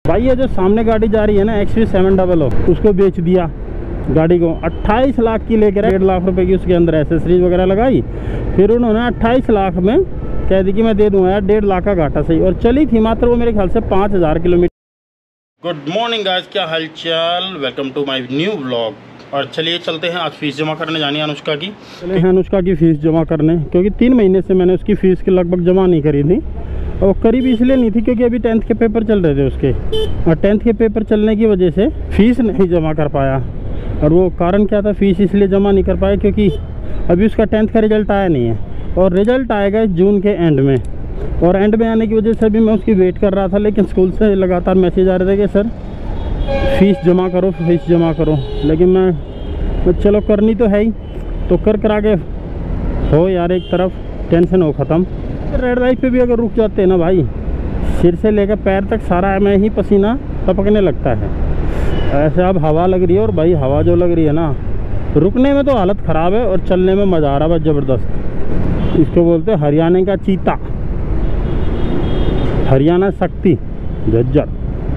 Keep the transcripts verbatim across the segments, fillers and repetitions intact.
भाई ये जो सामने गाड़ी जा रही है ना X V seven double O, उसको बेच दिया गाड़ी को। अट्ठाईस लाख की लेकर डेढ़ लाख रुपए की उसके अंदर एसेसरीज वगैरह लगाई। फिर उन्होंने अट्ठाईस लाख में कह दी कि मैं दे दूंगा यार, डेढ़ लाख का घाटा सही। और चली थी मात्र वो मेरे ख्याल से पाँच हज़ार किलोमीटर। गुड मॉर्निंग गाइस, क्या हालचाल, welcome to my new vlog. और चलिए चलते हैं, आज फीस जमा करने जानी है अनुष्का की। चले हैं अनुष्का की फ़ीस जमा करने, क्योंकि तीन महीने से मैंने उसकी फ़ीस की लगभग जमा नहीं करी थी। और करीब इसलिए नहीं थी क्योंकि अभी टेंथ के पेपर चल रहे थे उसके, और टेंथ के पेपर चलने की वजह से फ़ीस नहीं जमा कर पाया। और वो कारण क्या था, फ़ीस इसलिए जमा नहीं कर पाया क्योंकि अभी उसका टेंथ का रिज़ल्ट आया नहीं है, और रिज़ल्ट आएगा जून के एंड में। और एंड में आने की वजह से अभी मैं उसकी वेट कर रहा था, लेकिन स्कूल से लगातार मैसेज आ रहे थे कि सर फ़ीस जमा करो, फ़ीस जमा करो। लेकिन मैं तो चलो करनी तो है ही, तो कर करा के हो यार, एक तरफ टेंशन हो ख़त्म। रेड लाइट पे भी अगर रुक जाते हैं ना भाई, सिर से लेकर पैर तक सारा में ही पसीना टपकने लगता है। ऐसे अब हवा लग रही है, और भाई हवा जो लग रही है ना, रुकने में तो हालत ख़राब है और चलने में मज़ा आ रहा है ज़बरदस्त। इसको बोलते हैं हरियाणा का चीता, हरियाणा शक्ति झज्जर।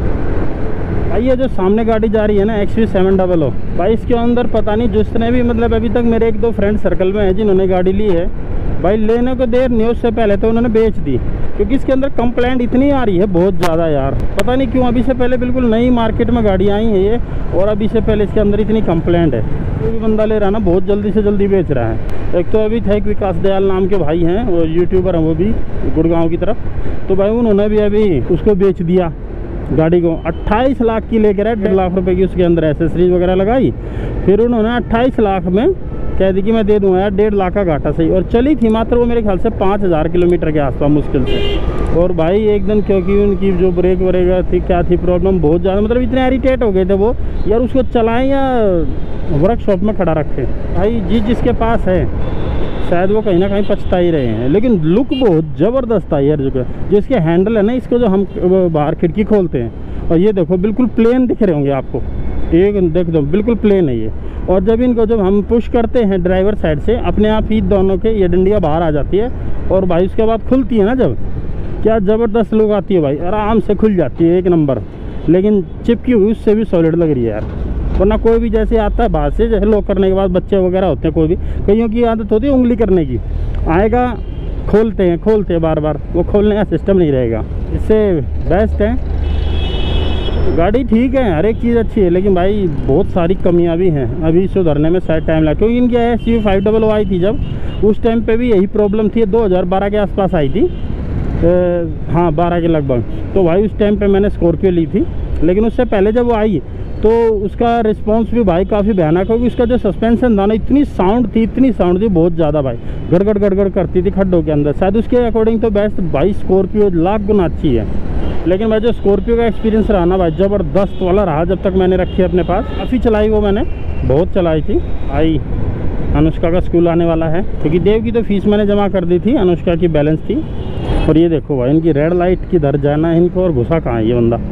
भाई ये जो सामने गाड़ी जा रही है ना X V seven double O, भाई इसके अंदर पता नहीं जिसने भी, मतलब अभी तक मेरे एक दो फ्रेंड सर्कल में हैं जिन्होंने गाड़ी ली है, भाई लेने को देर नहीं, उससे पहले तो उन्होंने बेच दी। क्योंकि इसके अंदर कंप्लेंट इतनी आ रही है बहुत ज़्यादा यार, पता नहीं क्यों। अभी से पहले बिल्कुल नई मार्केट में गाड़ी आई है ये, और अभी से पहले इसके अंदर इतनी कंप्लेंट है। कोई भी बंदा ले रहा है ना, बहुत जल्दी से जल्दी बेच रहा है। एक तो अभी थे एक विकास दयाल नाम के भाई हैं, वो यूट्यूबर हैं, वो भी गुड़गांव की तरफ, तो भाई उन्होंने भी अभी उसको बेच दिया गाड़ी को। अट्ठाईस लाख की लेकर आए, डेढ़ लाख रुपए की उसके अंदर एसेसरीज वगैरह लगाई। फिर उन्होंने अट्ठाईस लाख में कह दी कि मैं दे दूंगा यार, डेढ़ लाख का घाटा सही। और चली थी मात्र वो मेरे ख्याल से पाँच हज़ार किलोमीटर के आसपास मुश्किल से। और भाई एकदम, क्योंकि उनकी जो ब्रेक वगैरह थी, क्या थी प्रॉब्लम बहुत ज़्यादा, मतलब इतने इरिटेट हो गए थे वो यार, उसको चलाएं या वर्कशॉप में खड़ा रखें। भाई जिस जिसके पास है शायद वो कहीं ना कहीं पछता ही रहे हैं, लेकिन लुक बहुत ज़बरदस्त है यार। जो जिसके हैंडल है ना, इसको जो हम बाहर खिड़की खोलते हैं, और ये देखो बिल्कुल प्लेन दिख रहे होंगे आपको, एक देख दो बिल्कुल प्लेन है ये। और जब इनको जब हम पुश करते हैं ड्राइवर साइड से, अपने आप ही दोनों के ये डंडियाँ बाहर आ जाती है, और भाई उसके बाद खुलती है ना जब, क्या ज़बरदस्त लुक आती है भाई, आराम से खुल जाती है एक नंबर। लेकिन चिपकी हुई उससे भी सॉलिड लग रही है यार। वरना कोई भी जैसे आता है बाहर से, जैसे लॉक करने के बाद बच्चे वगैरह होते हैं, कोई भी, कईयों की आदत होती है उंगली करने की, आएगा खोलते हैं खोलते हैं बार बार, वो खोलने का सिस्टम नहीं रहेगा। इससे बेस्ट है गाड़ी, ठीक है हर एक चीज़ अच्छी है, लेकिन भाई बहुत सारी कमियां भी हैं, अभी सुधरने में शायद टाइम लगा। क्योंकि इनकी S U five double I थी जब, उस टाइम पे भी यही प्रॉब्लम थी, दो हज़ार बारह के आसपास आई थी, आ, हाँ बारह के लगभग। तो भाई उस टाइम पे मैंने स्कॉर्पियो ली थी, लेकिन उससे पहले जब वो आई तो उसका रिस्पांस भी भाई काफ़ी भयानक, क्योंकि उसका जो सस्पेंशन था ना, इतनी साउंड थी इतनी साउंड थी बहुत ज़्यादा भाई, गड़गड़ गड़गड़ करती थी खड्डों के अंदर। शायद उसके अकॉर्डिंग तो बेस्ट भाई स्कॉर्पियो लाख गुना अच्छी है। लेकिन भाई जो स्कॉर्पियो का एक्सपीरियंस रहा ना भाई, ज़बरदस्त वाला रहा। जब तक मैंने रखी है अपने पास, काफ़ी चलाई वो मैंने, बहुत चलाई थी। आई अनुष्का का स्कूल आने वाला है, क्योंकि देव की तो फीस मैंने जमा कर दी थी, अनुष्का की बैलेंस थी। और ये देखो भाई इनकी रेड लाइट की दर जाना है इनको, और घुसा कहाँ है ये बंदा।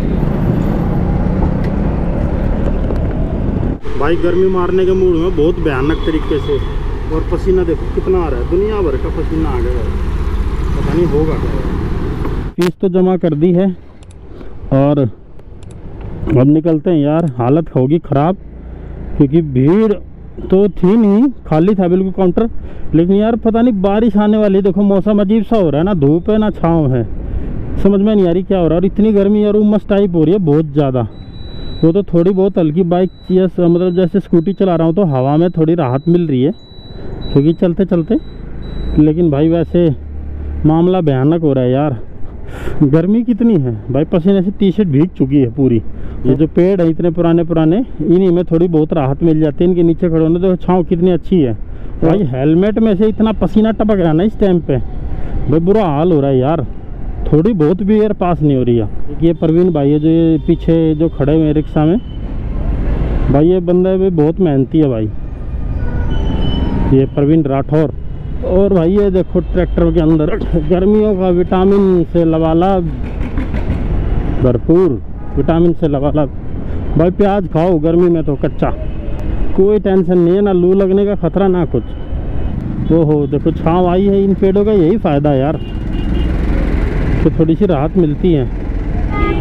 भाई गर्मी मारने के मूड में बहुत भयानक तरीके से, और पसीना देखो कितना आ रहा है, दुनिया भर का पसीना आ गया, पता नहीं होगा क्या। फीस तो जमा कर दी है, और अब निकलते हैं यार। हालत होगी ख़राब, क्योंकि भीड़ तो थी नहीं, खाली था बिल्कुल काउंटर। लेकिन यार पता नहीं बारिश आने वाली, देखो मौसम अजीब सा हो रहा है ना, धूप है ना छाँव है, समझ में नहीं आ रही क्या हो रहा है। और इतनी गर्मी और उमस टाइप हो रही है बहुत ज़्यादा। वो तो थोड़ी बहुत हल्की बाइक, मतलब जैसे स्कूटी चला रहा हूँ तो हवा में थोड़ी राहत मिल रही है, क्योंकि चलते चलते। लेकिन भाई वैसे मामला भयानक हो रहा है यार। गर्मी कितनी है भाई, पसीने से टी शर्ट भीग चुकी है पूरी। ये जो पेड़ है इतने पुराने पुराने, इन्हीं में थोड़ी बहुत राहत मिल जाती है, इनके नीचे खड़े होने तो छाँव कितनी अच्छी है। भाई हेलमेट में से इतना पसीना टपक रहा है ना इस टाइम पे, भाई बुरा हाल हो रहा है यार। थोड़ी बहुत भी एयर पास नहीं हो रही है। ये प्रवीण भाई है जो ये पीछे जो खड़े हुए हैं रिक्शा में, भाई ये बंदा भी बहुत मेहनती है भाई, ये प्रवीण राठौर। और भाई ये देखो ट्रैक्टर के अंदर गर्मियों का विटामिन से लबालब, भरपूर विटामिन से लबालब। भाई प्याज खाओ गर्मी में तो कच्चा, कोई टेंशन नहीं है, ना लू लगने का खतरा ना कुछ। वो हो देखो छाँव आई है इन पेड़ों का, यही फ़ायदा है यार, तो थोड़ी सी राहत मिलती है।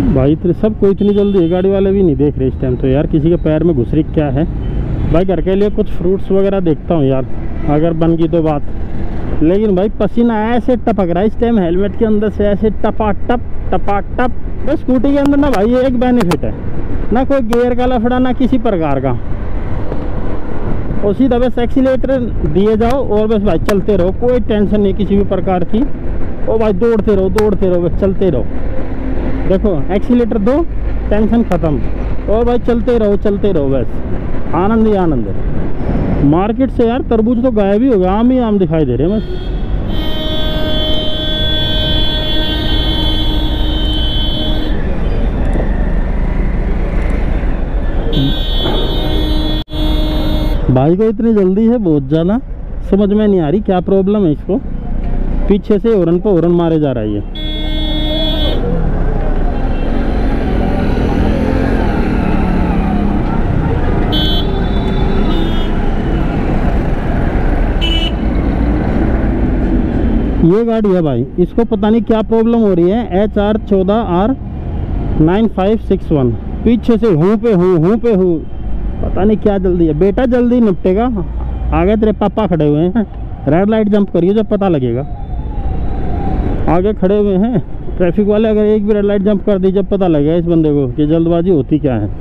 भाई इतने सबको इतनी जल्दी है, गाड़ी वाले भी नहीं देख रहे इस टाइम तो यार, किसी के पैर में घुस रही क्या है। भाई घर के लिए कुछ फ्रूट्स वगैरह देखता हूँ यार, अगर बन गई तो बात। लेकिन भाई पसीना ऐसे टपक रहा है इस टाइम हेलमेट के अंदर से, ऐसे टपाटप टपाटप। बस स्कूटी के अंदर ना भाई ये एक बेनिफिट है, ना कोई गियर का लफड़ा ना किसी प्रकार का, और सीधा बस एक्सीलेटर दिए जाओ और बस भाई चलते रहो, कोई टेंशन नहीं किसी भी प्रकार की। ओ भाई दौड़ते रहो दौड़ते रहो बस चलते रहो, देखो एक्सीलेटर दो टेंशन ख़त्म, और भाई चलते रहो चलते रहो बस, आनंद ही आनंद है। मार्केट से यार तरबूज तो गायब ही हो गया, आम ही आम दिखाई दे रहे हैं बस। भाई को इतनी जल्दी है बहुत ज़्यादा, समझ में नहीं आ रही क्या प्रॉब्लम है इसको, पीछे से हॉर्न पर हॉर्न मारे जा रही है। ये गाड़ी है भाई, इसको पता नहीं क्या प्रॉब्लम हो रही है, एच आर चौदह R nine five six one, पीछे से हूँ पे हूँ हूँ पे हूँ, पता नहीं क्या जल्दी है। बेटा जल्दी निपटेगा, आगे तेरे पापा खड़े हुए हैं, रेड लाइट जंप करिए जब पता लगेगा। आगे खड़े हुए हैं ट्रैफिक वाले, अगर एक भी रेड लाइट जंप कर दी जब पता लगेगा इस बंदे को कि जल्दबाजी होती क्या है।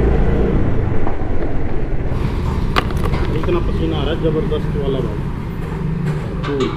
इतना पसीना आ रहा है जबरदस्त वाला भाई।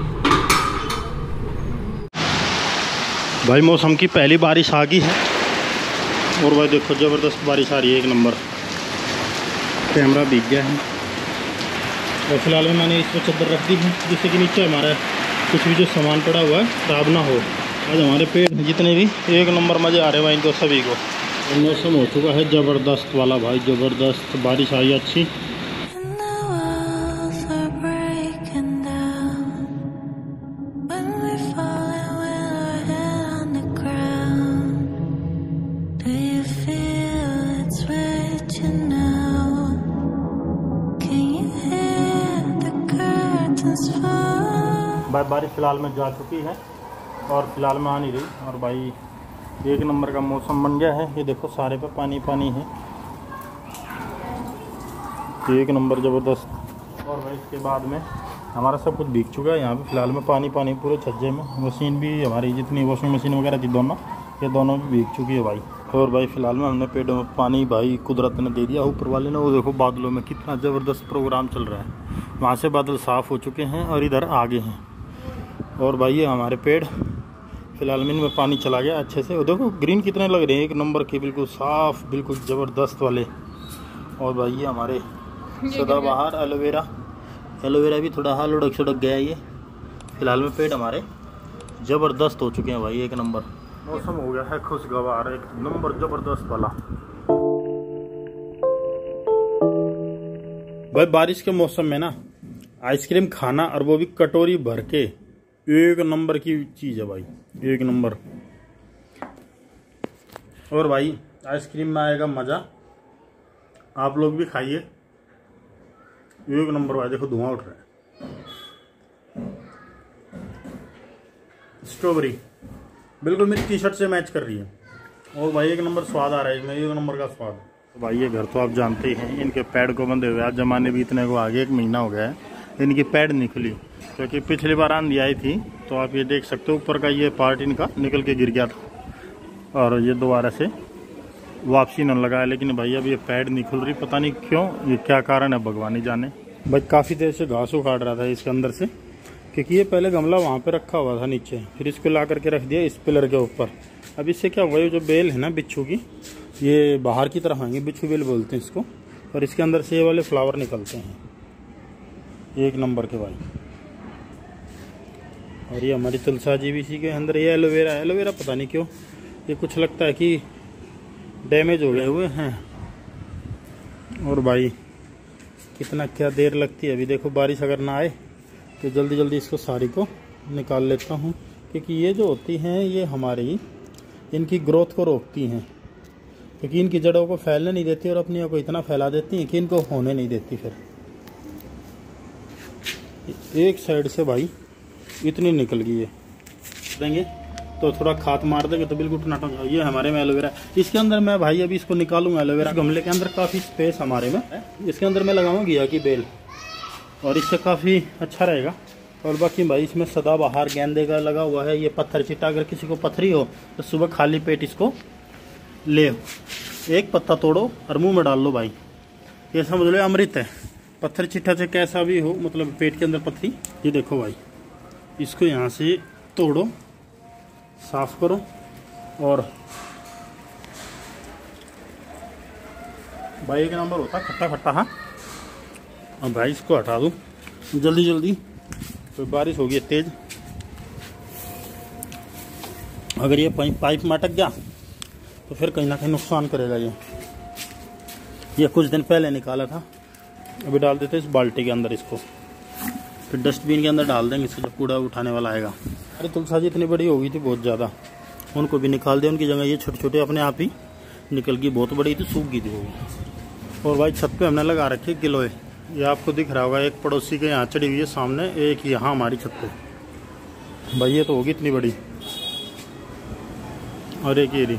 भाई मौसम की पहली बारिश आ गई है, और भाई देखो ज़बरदस्त बारिश आ रही है, एक नंबर। कैमरा भीग गया है, और फिलहाल में मैंने इसमें चादर रख दी है जिससे कि नीचे हमारा कुछ भी जो सामान पड़ा हुआ है खराब ना हो। आज हमारे पेड़ जितने भी एक नंबर मज़े आ रहे हैं भाई इनको सभी को। मौसम हो चुका है ज़बरदस्त वाला भाई, ज़बरदस्त बारिश आई अच्छी। भाई बारिश फ़िलहाल में जा चुकी है और फिलहाल में आ नहीं रही, और भाई एक नंबर का मौसम बन गया है। ये देखो सारे पे पानी पानी है, एक नंबर ज़बरदस्त। और भाई इसके बाद में हमारा सब कुछ भीग चुका है, यहाँ पे फ़िलहाल में पानी पानी पूरे छज्जे में। मशीन भी हमारी जितनी वॉशिंग मशीन वगैरह थी दोनों, ये दोनों भी भीग चुकी है भाई। और भाई फ़िलहाल में हमने पेड़ों में पानी भाई कुदरत ने दे दिया, ऊपर वाले ने। वो देखो बादलों में कितना ज़बरदस्त प्रोग्राम चल रहा है, वहाँ से बादल साफ़ हो चुके हैं और इधर आगे हैं। और भाई ये हमारे पेड़ फिलहाल में इनमें पानी चला गया अच्छे से, और देखो ग्रीन कितने लग रहे हैं, एक नंबर के, बिल्कुल साफ़, बिल्कुल ज़बरदस्त वाले। और भाई ये हमारे सदाबहार एलोवेरा, एलोवेरा भी थोड़ा हाल उड़क सुड़क गया है। ये फिलहाल में पेड़ हमारे ज़बरदस्त हो चुके हैं भाई, एक नंबर। मौसम हो गया है खुशगवार, एक नंबर ज़बरदस्त वाला। भाई बारिश के मौसम में ना आइसक्रीम खाना, और वो भी कटोरी भर के, एक नंबर की चीज़ है भाई, एक नंबर। और भाई आइसक्रीम में आएगा मज़ा, आप लोग भी खाइए, एक नंबर भाई। देखो धुआं उठ रहा है, स्ट्रॉबेरी बिल्कुल मेरी टी शर्ट से मैच कर रही है, और भाई एक नंबर स्वाद आ रहा है इसमें, एक नंबर का स्वाद। तो भाई ये घर तो आप जानते ही हैं, इनके पैड को बंधे हुए आज जमाने भी इतने को आगे, एक महीना हो गया है इनकी पैड नहीं खुली, क्योंकि पिछली बार आंधी आई थी। तो आप ये देख सकते हो ऊपर का ये पार्ट इनका निकल के गिर गया था, और ये दोबारा से वापसी न लगाया। लेकिन भाई अब ये पैड नहीं खुल रही, पता नहीं क्यों, ये क्या कारण है भगवान ही जाने। भाई काफ़ी देर से घास उखाड़ रहा था इसके अंदर से, क्योंकि ये पहले गमला वहाँ पे रखा हुआ था नीचे, फिर इसको ला करके रख दिया इस पिलर के ऊपर। अब इससे क्या हुआ, ये जो बेल है ना बिच्छू की, ये बाहर की तरफ आएंगे, बिच्छू बेल बोलते हैं इसको, और इसके अंदर से ये वाले फ्लावर निकलते हैं, एक नंबर के भाई। और ये हमारी तुलसा जी भी इसी के अंदर। ये एलोवेरा, एलोवेरा पता नहीं क्यों ये कुछ लगता है कि डैमेज हो गए हुए हैं। और भाई कितना क्या देर लगती है, अभी देखो बारिश अगर ना आए तो जल्दी जल्दी इसको सारी को निकाल लेता हूँ, क्योंकि ये जो होती हैं ये हमारी इनकी ग्रोथ को रोकती हैं, क्योंकि इनकी जड़ों को फैलने नहीं देती और अपनी को इतना फैला देती हैं कि इनको होने नहीं देती। फिर एक साइड से भाई इतनी निकल गई है, देंगे तो थोड़ा खाद मार देंगे तो बिल्कुल टनाटन हो जाएगा। ये हमारे में एलोवेरा, इसके अंदर मैं भाई अभी इसको निकालूंगा। एलोवेरा गमले के अंदर काफ़ी स्पेस हमारे में, इसके अंदर मैं लगाऊंगा घिया की बेल और इससे काफ़ी अच्छा रहेगा। और बाकी भाई इसमें सदाबहार गेंदे का लगा हुआ है। ये पत्थर चिट्टा, अगर किसी को पथरी हो तो सुबह खाली पेट इसको ले एक पत्ता तोड़ो और मुंह में डाल लो भाई, ये समझ लो अमृत है। पत्थर चिट्ठा से कैसा भी हो, मतलब पेट के अंदर पथरी, ये देखो भाई, इसको यहाँ से तोड़ो, साफ करो और भाई एक नंबर होता खट्टा खट्टा। हाँ, अब भाई इसको हटा दूँ जल्दी जल्दी, तो बारिश हो गई तेज। अगर ये पाइप में अटक गया तो फिर कहीं ना कहीं नुकसान करेगा। ये ये कुछ दिन पहले निकाला था, अभी डाल देते इस बाल्टी के अंदर इसको, फिर डस्टबिन के अंदर डाल देंगे इसको जब कूड़ा उठाने वाला आएगा। अरे तुलसा जी इतनी बड़ी हो गई थी बहुत ज़्यादा, उनको भी निकाल दे, उनकी जगह ये छोटे छोटे अपने आप ही निकल गई। बहुत बड़ी थी, सूख गई थी वो। और भाई छत पे हमने लगा रखे गिलोय, ये आपको दिख रहा होगा, एक पड़ोसी के यहाँ चढ़ी हुई है सामने, एक यहाँ हमारी छत पे। भाई ये तो होगी इतनी बड़ी, और एक ये रही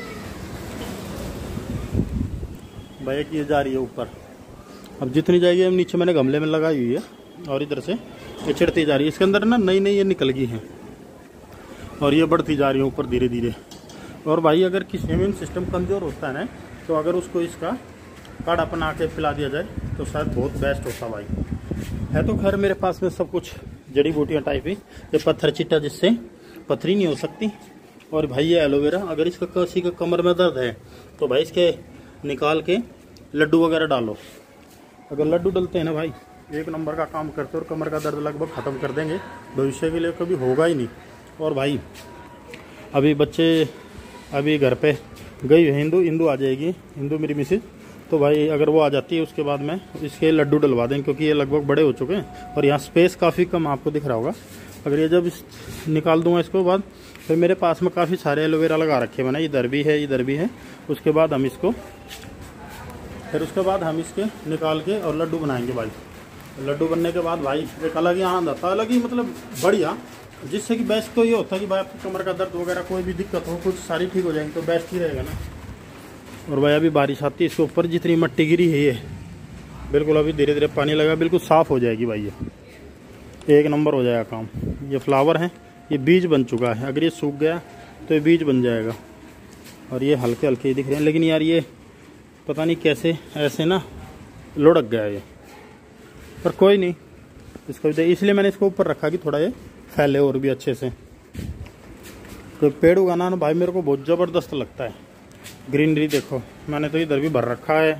भाई, एक ये जा रही है ऊपर। अब जितनी जाएगी हम नीचे मैंने गमले में लगाई हुई है, और इधर से ये चढ़ती जा रही है। इसके अंदर ना नई नई ये निकल गई हैं और ये बढ़ती जा रही है ऊपर धीरे धीरे। और भाई अगर किसी इम्यून सिस्टम कमज़ोर होता है ना, तो अगर उसको इसका काढ़ा बना के पिला दिया जाए तो शायद बहुत बेस्ट होता भाई। है तो खैर मेरे पास में सब कुछ जड़ी बूटियाँ टाइप ही, ये पत्थर चिट्टा जिससे पथरी नहीं हो सकती। और भाई ये एलोवेरा, अगर इसका किसी का कमर में दर्द है तो भाई इसके निकाल के लड्डू वगैरह डालो। अगर लड्डू डलते हैं ना भाई, एक नंबर का काम करते और कमर का दर्द लगभग ख़त्म कर देंगे, भविष्य के लिए कभी होगा ही नहीं। और भाई अभी बच्चे अभी घर पे गई है, हिंदू हिंदू आ जाएगी, हिंदू मेरी मिसेज, तो भाई अगर वो आ जाती है उसके बाद में इसके लड्डू डलवा देंगे, क्योंकि ये लगभग बड़े हो चुके हैं और यहाँ स्पेस काफ़ी कम आपको दिख रहा होगा। अगर ये जब इस निकाल दूंगा इसके बाद, फिर मेरे पास में काफ़ी सारे एलोवेरा लगा रखे मैंने, इधर भी है इधर भी है। उसके बाद हम इसको फिर उसके बाद हम इसके निकाल के और लड्डू बनाएंगे भाई। लड्डू बनने के बाद भाई एक अलग ही आनंद आता है, अलग ही मतलब बढ़िया, जिससे कि बेस्ट तो ये होता है कि भाई आपकी कमर का दर्द वगैरह कोई भी दिक्कत हो, कुछ सारी ठीक हो जाएंगी तो बेस्ट ही रहेगा ना। और भाई अभी बारिश आती है, इसके ऊपर जितनी मिट्टी गिरी है ये बिल्कुल अभी धीरे धीरे पानी लगा, बिल्कुल साफ़ हो जाएगी भाई, ये एक नंबर हो जाएगा काम। ये फ्लावर है, ये बीज बन चुका है, अगर ये सूख गया तो ये बीज बन जाएगा। और ये हल्के हल्के दिख रहे हैं, लेकिन यार ये पता नहीं कैसे ऐसे ना लुढ़क गया ये, पर कोई नहीं, इसको इसलिए मैंने इसको ऊपर रखा कि थोड़ा ये फैले और भी अच्छे से। तो पेड़ उगाना ना भाई मेरे को बहुत ज़बरदस्त लगता है। ग्रीनरी देखो, मैंने तो इधर भी भर रखा है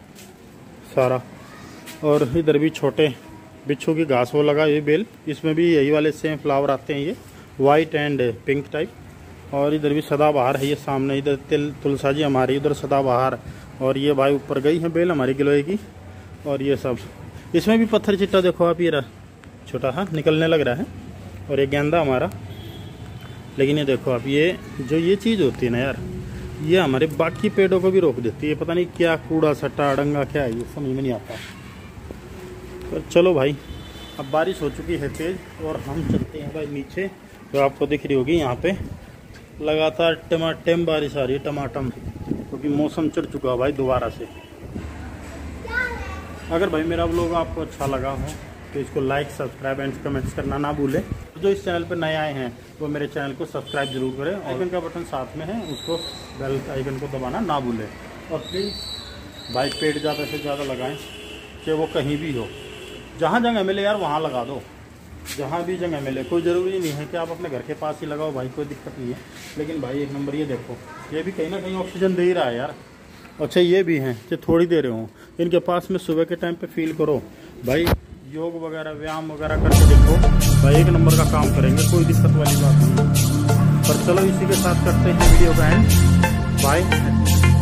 सारा, और इधर भी छोटे बिच्छू की घास वो लगा, ये बेल, इसमें भी यही वाले सेम फ्लावर आते हैं, ये वाइट एंड पिंक टाइप। और इधर भी सदाबहार है, ये सामने इधर तिल तुलसा जी हमारी, उधर सदाबहार। और ये भाई ऊपर गई है बेल हमारी गिलोय की। और ये सब इसमें भी पत्थर चिट्टा देखो आप, ये छोटा हाँ निकलने लग रहा है। और ये गेंदा हमारा, लेकिन ये देखो आप, ये जो ये चीज़ होती है ना यार, ये हमारे बाकी पेड़ों को भी रोक देती है। पता नहीं क्या कूड़ा सट्टा अड़ंगा क्या है, ये समझ में नहीं आता। तो चलो भाई, अब बारिश हो चुकी है तेज़ और हम चलते हैं भाई नीचे। तो आपको दिख रही होगी यहाँ पे लगातार टमाटम बारिश आ रही है, टमाटम, क्योंकि मौसम चढ़ चुका है भाई दोबारा से। अगर भाई मेरा व्लॉग आपको अच्छा लगा हो तो इसको लाइक सब्सक्राइब एंड कमेंट्स करना ना भूलें। जो इस चैनल पर नए आए हैं वो मेरे चैनल को सब्सक्राइब जरूर करें, और आइकन का बटन साथ में है, उसको बेल आइकन को दबाना ना भूलें। और प्लीज़ भाई पेड़ ज़्यादा से ज़्यादा लगाएं, चाहे वो कहीं भी हो, जहाँ जगह मिले यार वहाँ लगा दो, जहाँ भी जगह मिले। कोई ज़रूरी नहीं है कि आप अपने घर के पास ही लगाओ भाई, कोई दिक्कत नहीं है। लेकिन भाई एक नंबर ये देखो, ये भी कहीं ना कहीं ऑक्सीजन दे ही रहा है यार। अच्छा ये भी हैं जो थोड़ी देर हो, इनके पास में सुबह के टाइम पे फील करो भाई, योग वगैरह व्यायाम वगैरह करके देखो भाई, एक नंबर का काम करेंगे, कोई दिक्कत वाली बात नहीं। पर चलो इसी के साथ करते हैं वीडियो का एंड, बाय।